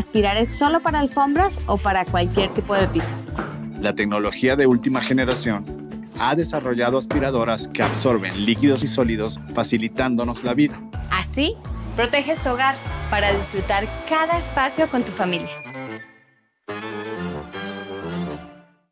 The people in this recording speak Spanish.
¿Aspirar es solo para alfombras o para cualquier tipo de piso? La tecnología de última generación ha desarrollado aspiradoras que absorben líquidos y sólidos, facilitándonos la vida. Así, proteges tu hogar para disfrutar cada espacio con tu familia.